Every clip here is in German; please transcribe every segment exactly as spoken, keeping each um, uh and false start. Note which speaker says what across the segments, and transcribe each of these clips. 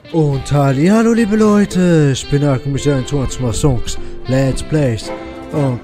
Speaker 1: Und hallo liebe Leute, ich bin Michael und zu Songs, Let's Plays und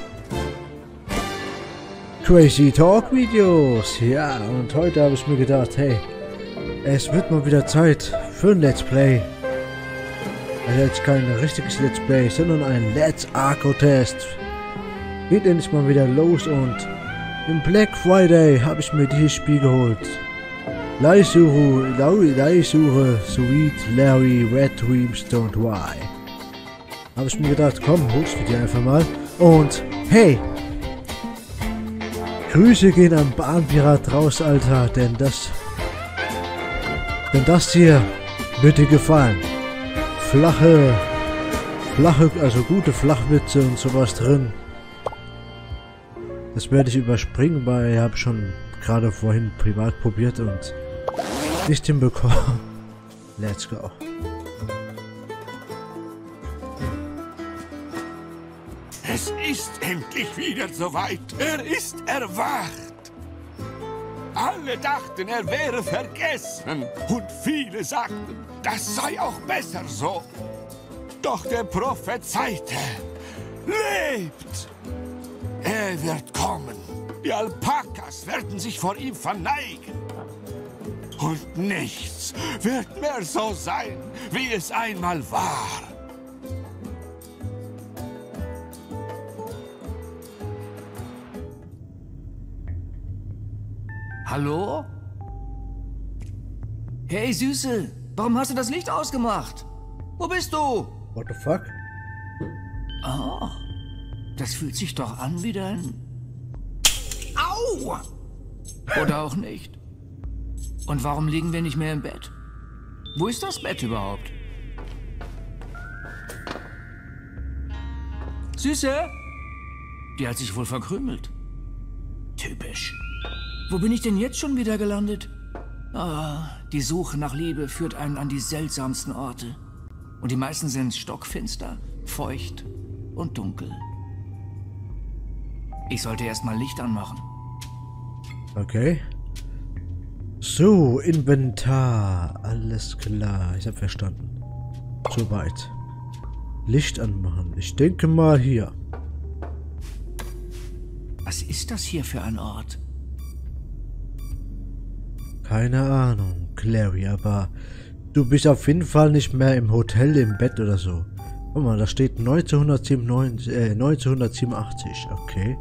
Speaker 1: Crazy Talk Videos. Ja, und heute habe ich mir gedacht, hey, es wird mal wieder Zeit für ein Let's Play. Also jetzt kein richtiges Let's Play, sondern ein Let's Arco Test. Geht endlich mal wieder los und im Black Friday habe ich mir dieses Spiel geholt. Leisuche, Leisuche, Sweet Larry, Red Dreams Don't Why. Habe ich mir gedacht, komm, holst du dir einfach mal. Und hey, Grüße gehen am Bahnpirat raus, Alter, denn das, denn das hier wird dir gefallen. Flache, flache, also gute Flachwitze und sowas drin. Das werde ich überspringen, weil ich habe schon gerade vorhin privat probiert und nicht hinbekommen. Let's go.
Speaker 2: Es ist endlich wieder soweit. Er ist erwacht. Alle dachten, er wäre vergessen. Und viele sagten, das sei auch besser so. Doch der prophezeite, lebt. Er wird kommen. Die Alpakas werden sich vor ihm verneigen. Und nichts wird mehr so sein, wie es einmal war.
Speaker 3: Hallo? Hey, Süße, warum hast du das Licht ausgemacht? Wo bist du?
Speaker 1: What the fuck?
Speaker 3: Oh, das fühlt sich doch an wie dein... Au! Oder auch nicht. Und warum liegen wir nicht mehr im Bett? Wo ist das Bett überhaupt? Süße? Die hat sich wohl verkrümelt. Typisch. Wo bin ich denn jetzt schon wieder gelandet? Ah, die Suche nach Liebe führt einen an die seltsamsten Orte. Und die meisten sind stockfinster, feucht und dunkel. Ich sollte erst mal Licht anmachen.
Speaker 1: Okay. So, Inventar. Alles klar. Ich habe verstanden. Soweit. Licht anmachen. Ich denke mal hier.
Speaker 3: Was ist das hier für ein Ort?
Speaker 1: Keine Ahnung, Clary, aber du bist auf jeden Fall nicht mehr im Hotel im Bett oder so. Guck mal, da steht neunzehnhundertsiebenundneunzig, äh, neunzehnhundertsiebenundachtzig. Okay.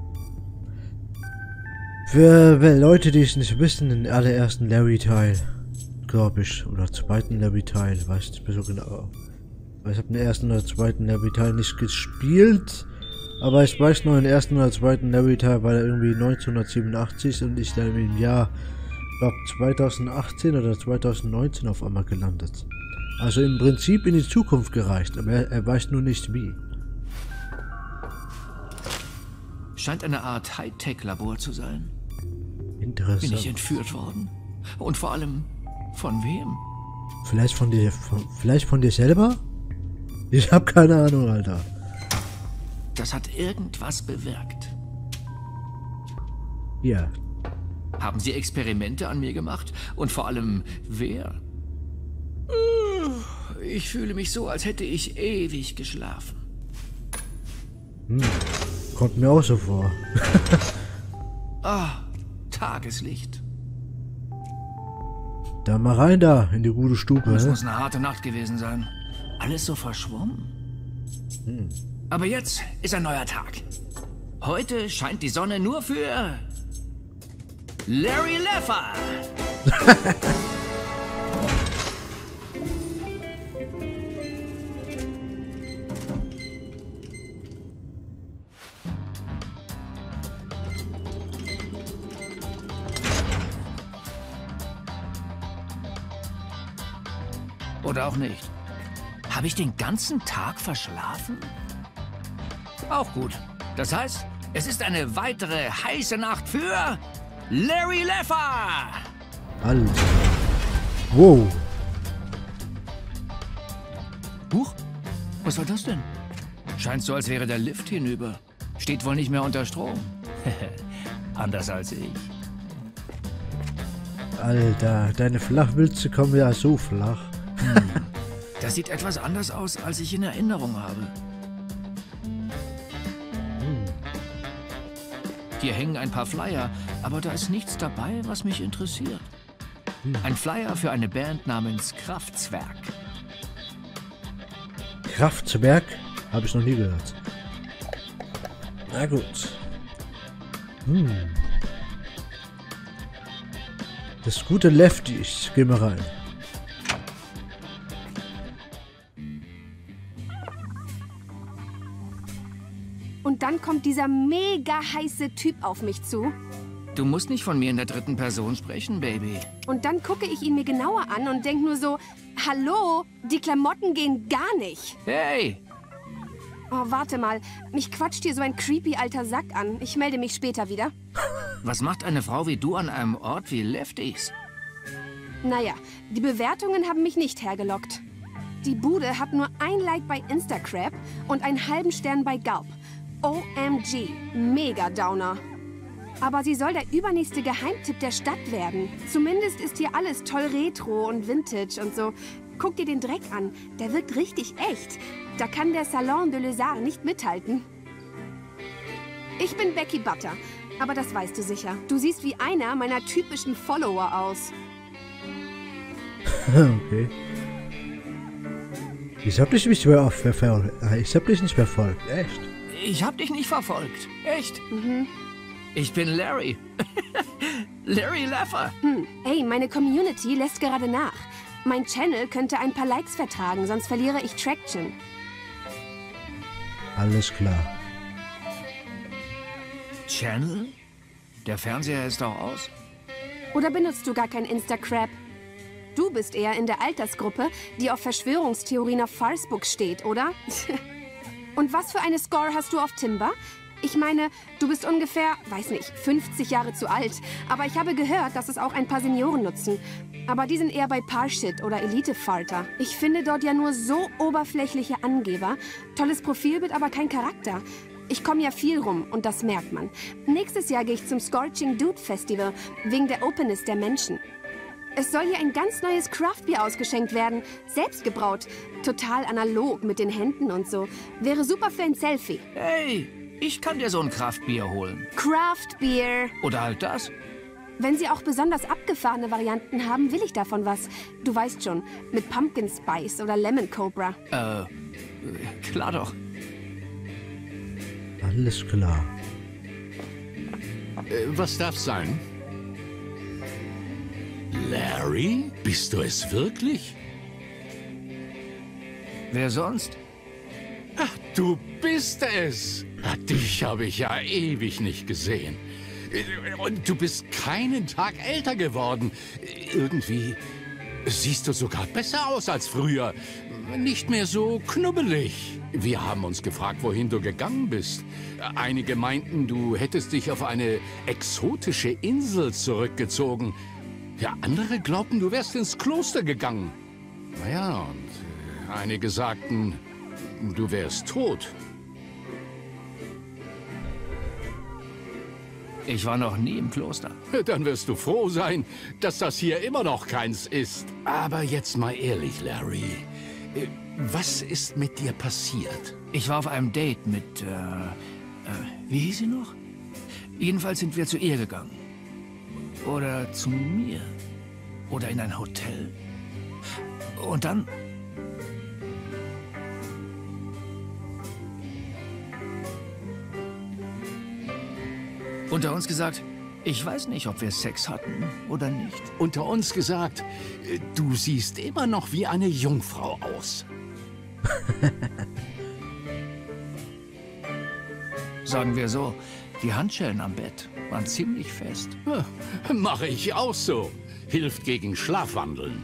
Speaker 1: Für Leute, die es nicht wissen, den allerersten Larry-Teil, glaube ich, oder zweiten Larry-Teil, weiß ich nicht mehr so genau. Ich habe den ersten oder zweiten Larry-Teil nicht gespielt, aber ich weiß noch, den ersten oder zweiten Larry-Teil war da irgendwie neunzehnhundertsiebenundachtzig und ich dann im Jahr, ich glaube zweitausendachtzehn oder zweitausendneunzehn auf einmal gelandet. Also im Prinzip in die Zukunft gereist, aber er, er weiß nur nicht wie.
Speaker 3: Scheint eine Art Hightech-Labor zu sein.
Speaker 1: Interessant.
Speaker 3: Bin ich entführt worden? Und vor allem, von wem?
Speaker 1: Vielleicht von dir, von, vielleicht von dir selber? Ich habe keine Ahnung, Alter.
Speaker 3: Das hat irgendwas bewirkt.
Speaker 1: Ja.
Speaker 3: Haben Sie Experimente an mir gemacht? Und vor allem, wer? Ich fühle mich so, als hätte ich ewig geschlafen.
Speaker 1: Hm. Kommt mir auch so vor.
Speaker 3: Ah, Tageslicht.
Speaker 1: Da mal rein da, in die gute Stube.
Speaker 3: Das
Speaker 1: ne?
Speaker 3: muss eine harte Nacht gewesen sein. Alles so verschwommen.
Speaker 1: Hm.
Speaker 3: Aber jetzt ist ein neuer Tag. Heute scheint die Sonne nur für... Larry Leffer! Oder auch nicht. Habe ich den ganzen Tag verschlafen? Auch gut. Das heißt, es ist eine weitere heiße Nacht für Larry Leffer!
Speaker 1: Alter. Wow.
Speaker 3: Huch, was war das denn? Scheint so, als wäre der Lift hinüber. Steht wohl nicht mehr unter Strom. Anders als ich.
Speaker 1: Alter, deine Flachwitze kommen ja so flach.
Speaker 3: Hm. Das sieht etwas anders aus, als ich in Erinnerung habe.
Speaker 1: Hm.
Speaker 3: Hier hängen ein paar Flyer, aber da ist nichts dabei, was mich interessiert. Hm. Ein Flyer für eine Band namens Kraftzwerg.
Speaker 1: Kraftzwerg? Habe ich noch nie gehört. Na gut. Hm. Das gute Lefty, ich gehe mal rein.
Speaker 4: Und dann kommt dieser mega heiße Typ auf mich zu.
Speaker 3: Du musst nicht von mir in der dritten Person sprechen, Baby.
Speaker 4: Und dann gucke ich ihn mir genauer an und denke nur so, hallo, die Klamotten gehen gar nicht.
Speaker 3: Hey!
Speaker 4: Oh, warte mal, mich quatscht hier so ein creepy alter Sack an. Ich melde mich später wieder.
Speaker 3: Was macht eine Frau wie du an einem Ort wie Lefties?
Speaker 4: Naja, die Bewertungen haben mich nicht hergelockt. Die Bude hat nur ein Like bei Instacrap und einen halben Stern bei Galp. O M G, mega Downer. Aber sie soll der übernächste Geheimtipp der Stadt werden. Zumindest ist hier alles toll retro und vintage und so. Guck dir den Dreck an, der wirkt richtig echt. Da kann der Salon de Les Arts nicht mithalten. Ich bin Becky Butter, aber das weißt du sicher. Du siehst wie einer meiner typischen Follower aus.
Speaker 1: Okay. Ich hab dich nicht mehr verfolgt. Ich hab dich nicht verfolgt, echt.
Speaker 3: Ich hab dich nicht verfolgt. Echt?
Speaker 4: Mhm.
Speaker 3: Ich bin Larry. Larry Laffer.
Speaker 4: Hm. Ey, meine Community lässt gerade nach. Mein Channel könnte ein paar Likes vertragen, sonst verliere ich Traction.
Speaker 1: Alles klar.
Speaker 3: Channel? Der Fernseher ist doch aus.
Speaker 4: Oder benutzt du gar kein Instacrap? Du bist eher in der Altersgruppe, die auf Verschwörungstheorien auf Facebook steht, oder? Und was für eine Score hast du auf Timber? Ich meine, du bist ungefähr, weiß nicht, fünfzig Jahre zu alt. Aber ich habe gehört, dass es auch ein paar Senioren nutzen. Aber die sind eher bei Parshit oder Elite-Falter. Ich finde dort ja nur so oberflächliche Angeber. Tolles Profilbild, aber kein Charakter. Ich komme ja viel rum und das merkt man. Nächstes Jahr gehe ich zum Scorching Dude Festival, wegen der Openness der Menschen. Es soll hier ein ganz neues Craftbier ausgeschenkt werden. Selbst gebraut. Total analog mit den Händen und so. Wäre super für ein Selfie.
Speaker 3: Hey, ich kann dir so ein Kraftbier holen.
Speaker 4: Craftbier.
Speaker 3: Oder halt das.
Speaker 4: Wenn sie auch besonders abgefahrene Varianten haben, will ich davon was. Du weißt schon, mit Pumpkin Spice oder Lemon Cobra.
Speaker 3: Äh, klar doch.
Speaker 1: Alles klar.
Speaker 2: Äh, was darf's sein? Larry? Bist du es wirklich?
Speaker 3: Wer sonst?
Speaker 2: Ach, du bist es. Ach, dich habe ich ja ewig nicht gesehen. Und du bist keinen Tag älter geworden. Irgendwie siehst du sogar besser aus als früher. Nicht mehr so knubbelig. Wir haben uns gefragt, wohin du gegangen bist. Einige meinten, du hättest dich auf eine exotische Insel zurückgezogen. Ja, andere glaubten, du wärst ins Kloster gegangen. Naja, und einige sagten, du wärst tot.
Speaker 3: Ich war noch nie im Kloster.
Speaker 2: Dann wirst du froh sein, dass das hier immer noch keins ist. Aber jetzt mal ehrlich, Larry. Was ist mit dir passiert?
Speaker 3: Ich war auf einem Date mit, äh, äh, wie hieß sie noch? Jedenfalls sind wir zu ihr gegangen. Oder zu mir. Oder in ein Hotel. Und dann... Unter uns gesagt, ich weiß nicht, ob wir Sex hatten oder nicht.
Speaker 2: Unter uns gesagt, du siehst immer noch wie eine Jungfrau aus.
Speaker 3: Sagen wir so, die Handschellen am Bett waren ziemlich fest.
Speaker 2: Mache ich auch so. Hilft gegen Schlafwandeln.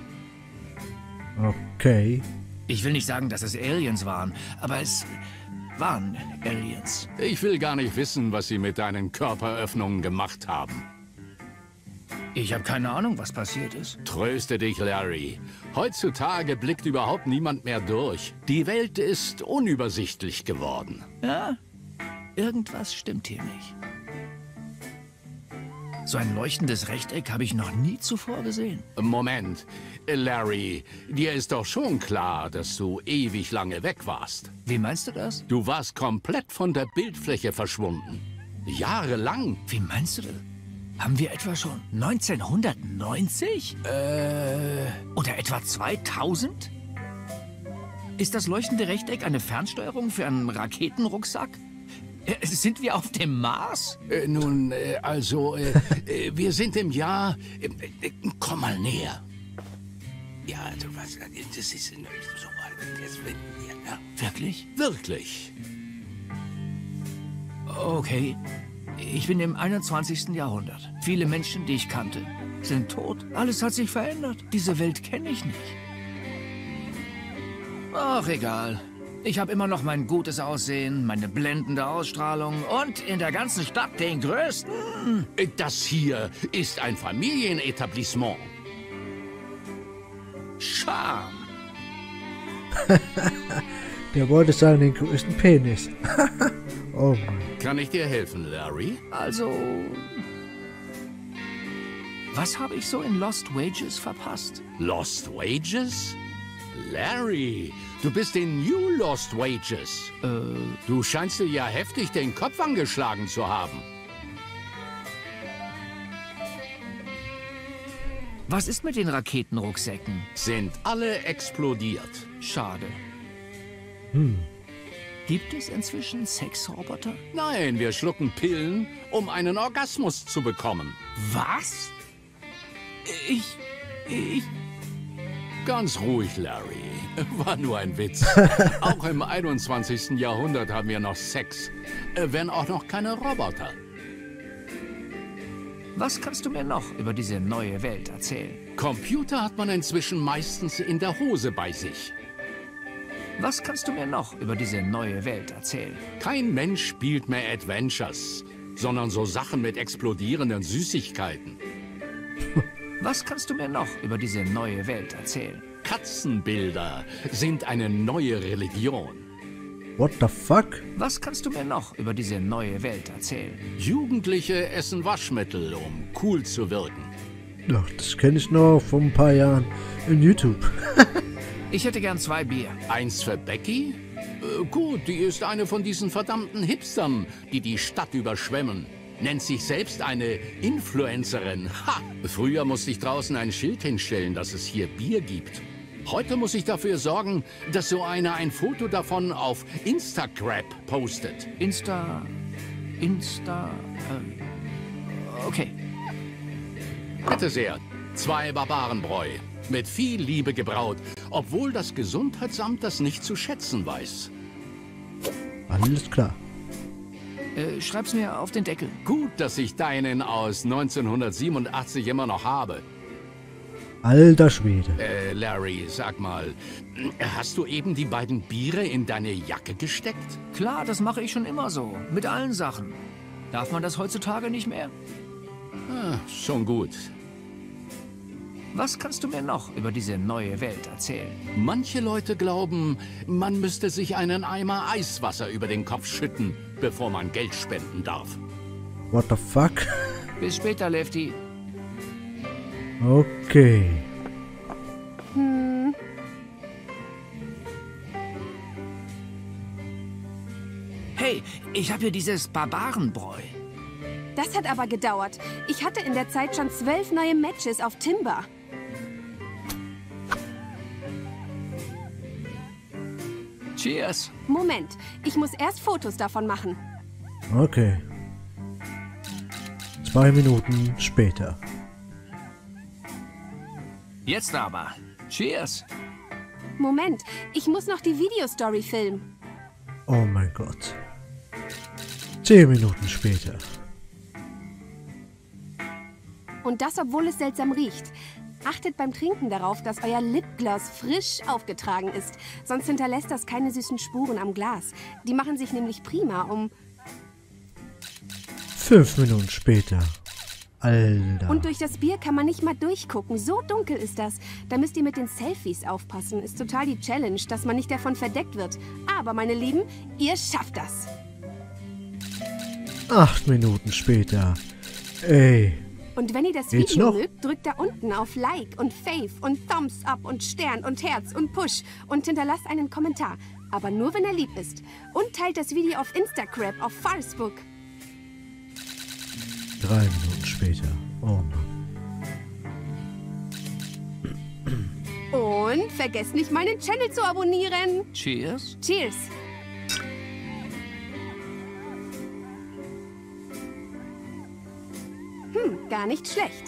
Speaker 1: Okay.
Speaker 3: Ich will nicht sagen, dass es Aliens waren, aber es waren Aliens.
Speaker 2: Ich will gar nicht wissen, was sie mit deinen Körperöffnungen gemacht haben.
Speaker 3: Ich habe keine Ahnung, was passiert ist.
Speaker 2: Tröste dich, Larry. Heutzutage blickt überhaupt niemand mehr durch. Die Welt ist unübersichtlich geworden.
Speaker 3: Ja, irgendwas stimmt hier nicht. So ein leuchtendes Rechteck habe ich noch nie zuvor gesehen.
Speaker 2: Moment, Larry, dir ist doch schon klar, dass du ewig lange weg warst.
Speaker 3: Wie meinst du das?
Speaker 2: Du warst komplett von der Bildfläche verschwunden. Jahrelang.
Speaker 3: Wie meinst du das? Haben wir etwa schon neunzehnhundertneunzig? Äh... Oder etwa zweitausend? Ist das leuchtende Rechteck eine Fernsteuerung für einen Raketenrucksack? Äh, sind wir auf dem Mars?
Speaker 2: Äh, nun, äh, also, äh, äh, wir sind im Jahr... Äh, äh, komm mal näher. Ja, also was... Das ist so... Ja.
Speaker 3: Wirklich?
Speaker 2: Wirklich.
Speaker 3: Okay. Ich bin im einundzwanzigsten Jahrhundert. Viele Menschen, die ich kannte, sind tot. Alles hat sich verändert. Diese Welt kenne ich nicht. Ach, egal. Ich habe immer noch mein gutes Aussehen, meine blendende Ausstrahlung und in der ganzen Stadt den größten...
Speaker 2: Das hier ist ein Familienetablissement.
Speaker 3: Charme.
Speaker 1: Der wollte sagen, den größten Penis. Oh Mann.
Speaker 2: Kann ich dir helfen, Larry?
Speaker 3: Also... Was habe ich so in Lost Wages verpasst?
Speaker 2: Lost Wages? Larry, du bist in New Lost Wages.
Speaker 3: Äh...
Speaker 2: Du scheinst dir ja heftig den Kopf angeschlagen zu haben.
Speaker 3: Was ist mit den Raketenrucksäcken?
Speaker 2: Sind alle explodiert.
Speaker 3: Schade.
Speaker 1: Hm.
Speaker 3: Gibt es inzwischen Sexroboter?
Speaker 2: Nein, wir schlucken Pillen, um einen Orgasmus zu bekommen.
Speaker 3: Was? Ich... ich...
Speaker 2: Ganz ruhig, Larry. War nur ein Witz. Auch im einundzwanzigsten Jahrhundert haben wir noch Sex. Wenn auch noch keine Roboter.
Speaker 3: Was kannst du mir noch über diese neue Welt erzählen?
Speaker 2: Computer hat man inzwischen meistens in der Hose bei sich.
Speaker 3: Was kannst du mir noch über diese neue Welt erzählen?
Speaker 2: Kein Mensch spielt mehr Adventures, sondern so Sachen mit explodierenden Süßigkeiten.
Speaker 3: Was kannst du mir noch über diese neue Welt erzählen?
Speaker 2: Katzenbilder sind eine neue Religion.
Speaker 1: What the fuck?
Speaker 3: Was kannst du mir noch über diese neue Welt erzählen?
Speaker 2: Jugendliche essen Waschmittel, um cool zu wirken.
Speaker 1: Ach, das kenne ich noch vor ein paar Jahren in YouTube.
Speaker 3: Ich hätte gern zwei Bier.
Speaker 2: Eins für Becky? Äh, gut, die ist eine von diesen verdammten Hipstern, die die Stadt überschwemmen. Nennt sich selbst eine Influencerin. Ha! Früher musste ich draußen ein Schild hinstellen, dass es hier Bier gibt. Heute muss ich dafür sorgen, dass so einer ein Foto davon auf Instagram postet.
Speaker 3: Insta... Insta... Äh, okay.
Speaker 2: Bitte sehr. Zwei Barbarenbräu. Mit viel Liebe gebraut, obwohl das Gesundheitsamt das nicht zu schätzen weiß.
Speaker 1: Alles klar.
Speaker 3: Äh, schreib's mir auf den Deckel.
Speaker 2: Gut, dass ich deinen aus neunzehnhundertsiebenundachtzig immer noch habe.
Speaker 1: Alter Schwede.
Speaker 2: Äh, Larry, sag mal, hast du eben die beiden Biere in deine Jacke gesteckt?
Speaker 3: Klar, das mache ich schon immer so. Mit allen Sachen. Darf man das heutzutage nicht mehr?
Speaker 2: Ah, schon gut.
Speaker 3: Was kannst du mir noch über diese neue Welt erzählen?
Speaker 2: Manche Leute glauben, man müsste sich einen Eimer Eiswasser über den Kopf schütten, bevor man Geld spenden darf.
Speaker 1: What the fuck?
Speaker 3: Bis später, Lefty.
Speaker 1: Okay.
Speaker 4: Hm.
Speaker 3: Hey, ich habe hier dieses Barbarenbräu.
Speaker 4: Das hat aber gedauert. Ich hatte in der Zeit schon zwölf neue Matches auf Timber.
Speaker 3: Cheers.
Speaker 4: Moment, ich muss erst Fotos davon machen.
Speaker 1: Okay. Zwei Minuten später.
Speaker 3: Jetzt aber. Cheers.
Speaker 4: Moment, ich muss noch die Videostory filmen.
Speaker 1: Oh mein Gott. Zehn Minuten später.
Speaker 4: Und das, obwohl es seltsam riecht. Achtet beim Trinken darauf, dass euer Lipgloss frisch aufgetragen ist. Sonst hinterlässt das keine süßen Spuren am Glas. Die machen sich nämlich prima, um...
Speaker 1: Fünf Minuten später. Alter.
Speaker 4: Und durch das Bier kann man nicht mal durchgucken. So dunkel ist das. Da müsst ihr mit den Selfies aufpassen. Ist total die Challenge, dass man nicht davon verdeckt wird. Aber, meine Lieben, ihr schafft das.
Speaker 1: Acht Minuten später. Ey,
Speaker 4: Und wenn ihr das
Speaker 1: Geht's
Speaker 4: Video
Speaker 1: noch?
Speaker 4: mögt, drückt da unten auf Like und Fave und Thumbs up und Stern und Herz und Push und hinterlasst einen Kommentar. Aber nur, wenn er lieb ist. Und teilt das Video auf Instagram, auf Facebook.
Speaker 1: Drei Minuten später. Oh Mann.
Speaker 4: Und vergesst nicht, meinen Channel zu abonnieren.
Speaker 3: Cheers.
Speaker 4: Cheers. Hm, gar nicht schlecht.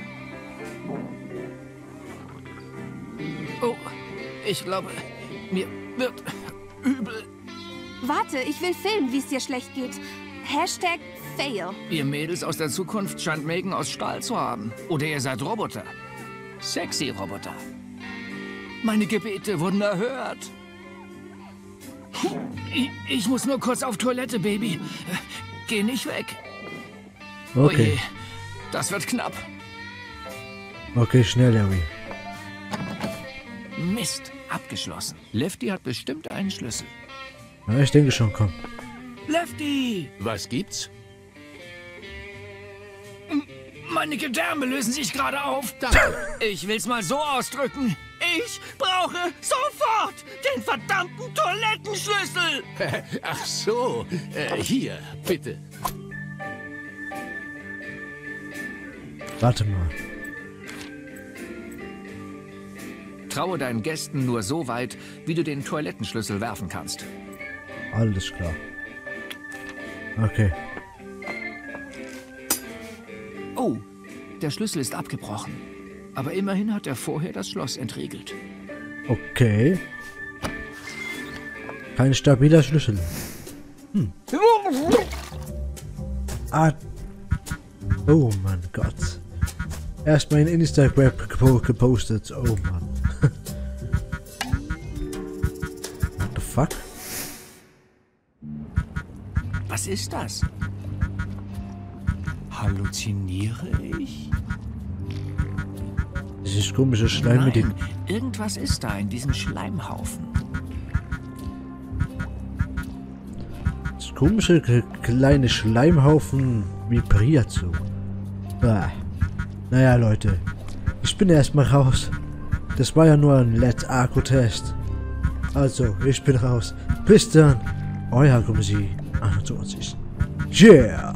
Speaker 3: Oh, ich glaube, mir wird übel.
Speaker 4: Warte, ich will filmen, wie es dir schlecht geht. Hashtag Fail.
Speaker 3: Ihr Mädels aus der Zukunft scheint Mägen aus Stahl zu haben. Oder ihr seid Roboter. Sexy Roboter. Meine Gebete wurden erhört. Ich, ich muss nur kurz auf Toilette, Baby. Geh nicht weg.
Speaker 1: Okay.
Speaker 3: Oje, das wird knapp.
Speaker 1: Okay, schnell, Harry.
Speaker 3: Mist, abgeschlossen. Lefty hat bestimmt einen Schlüssel.
Speaker 1: Ja, ich denke schon, komm.
Speaker 3: Lefty!
Speaker 2: Was gibt's?
Speaker 3: Meine Gedärme lösen sich gerade auf. Ich will's mal so ausdrücken. Ich brauche sofort den verdammten Toilettenschlüssel.
Speaker 2: Ach so, äh, hier, bitte.
Speaker 1: Warte mal.
Speaker 3: Traue deinen Gästen nur so weit, wie du den Toilettenschlüssel werfen kannst.
Speaker 1: Alles klar. Okay.
Speaker 3: Oh, der Schlüssel ist abgebrochen. Aber immerhin hat er vorher das Schloss entriegelt.
Speaker 1: Okay. Kein stabiler Schlüssel. Hm. Ah. Oh mein Gott. Erstmal in Instagram gepo gepostet. Oh Mann. What the fuck?
Speaker 3: Was ist das? Halluziniere ich?
Speaker 1: Dieses komische Schleim mit den...
Speaker 3: Nein, irgendwas ist da in diesem Schleimhaufen.
Speaker 1: Das komische k- kleine Schleimhaufen vibriert so. Bah. Naja, Leute. Ich bin erstmal raus. Das war ja nur ein Let's Akku-Test. Also, ich bin raus. Bis dann. Euer Gumsi einundzwanzig. Yeah!